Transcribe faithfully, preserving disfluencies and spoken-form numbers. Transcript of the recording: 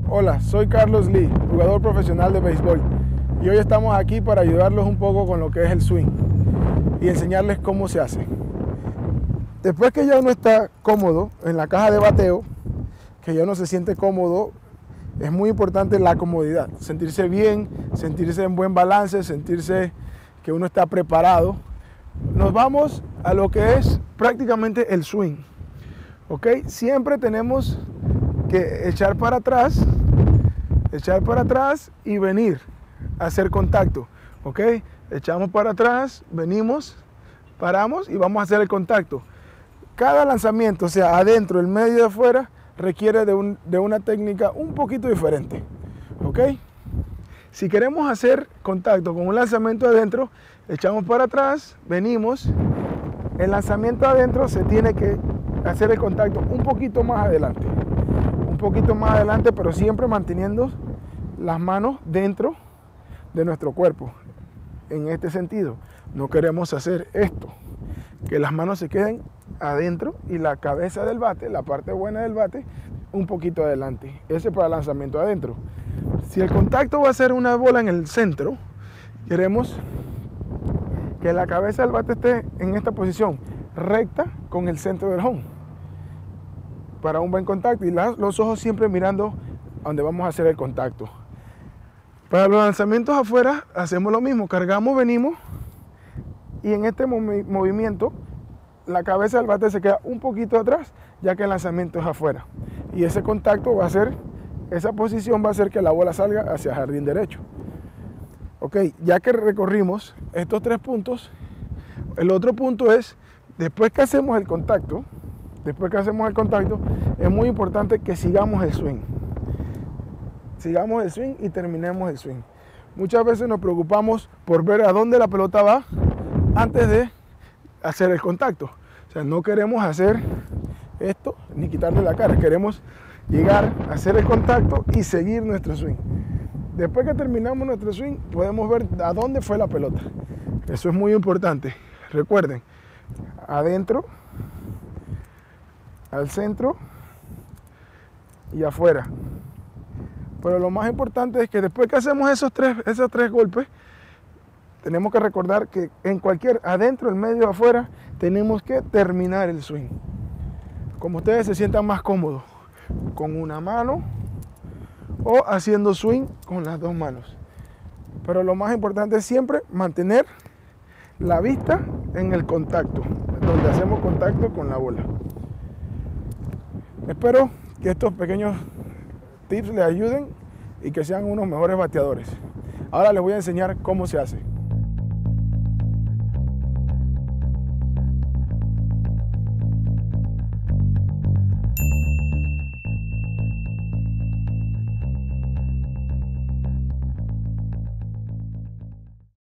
Hola, soy Carlos Lee, jugador profesional de béisbol, y hoy estamos aquí para ayudarlos un poco con lo que es el swing y enseñarles cómo se hace. Después que ya uno está cómodo en la caja de bateo, que ya uno se siente cómodo, es muy importante la comodidad, sentirse bien, sentirse en buen balance, sentirse que uno está preparado. Nos vamos a lo que es prácticamente el swing. ¿Ok? Siempre tenemos que echar para atrás, echar para atrás y venir a hacer contacto. ¿Ok? Echamos para atrás, venimos, paramos y vamos a hacer el contacto. Cada lanzamiento, o sea, adentro, el medio y afuera, requiere de, un, de una técnica un poquito diferente. ¿Ok? Si queremos hacer contacto con un lanzamiento adentro, echamos para atrás, venimos. El lanzamiento adentro se tiene que hacer el contacto un poquito más adelante. Un poquito más adelante, pero siempre manteniendo las manos dentro de nuestro cuerpo. En este sentido, no queremos hacer esto, que las manos se queden adentro y la cabeza del bate, la parte buena del bate, un poquito adelante. Ese es para el lanzamiento adentro. Si el contacto va a ser una bola en el centro, queremos que la cabeza del bate esté en esta posición, recta con el centro del home, para un buen contacto, y los ojos siempre mirando a donde vamos a hacer el contacto. Para los lanzamientos afuera hacemos lo mismo, cargamos, venimos, y en este movi movimiento la cabeza del bate se queda un poquito atrás, ya que el lanzamiento es afuera, y ese contacto va a ser, esa posición va a hacer que la bola salga hacia el jardín derecho. Ok, ya que recorrimos estos tres puntos, el otro punto es, después que hacemos el contacto, después que hacemos el contacto, es muy importante que sigamos el swing. Sigamos el swing y terminemos el swing. Muchas veces nos preocupamos por ver a dónde la pelota va antes de hacer el contacto. O sea, no queremos hacer esto ni quitarle la cara, queremos llegar a hacer el contacto y seguir nuestro swing. Después que terminamos nuestro swing, podemos ver a dónde fue la pelota. Eso es muy importante. Recuerden, adentro, al centro y afuera. Pero lo más importante es que después que hacemos esos tres, esos tres golpes, tenemos que recordar que en cualquier, adentro, el medio, afuera, tenemos que terminar el swing. Como ustedes se sientan más cómodos, con una mano o haciendo swing con las dos manos. Pero lo más importante es siempre mantener la vista en el contacto, donde hacemos contacto con la bola. Espero que estos pequeños tips les ayuden y que sean unos mejores bateadores. Ahora les voy a enseñar cómo se hace.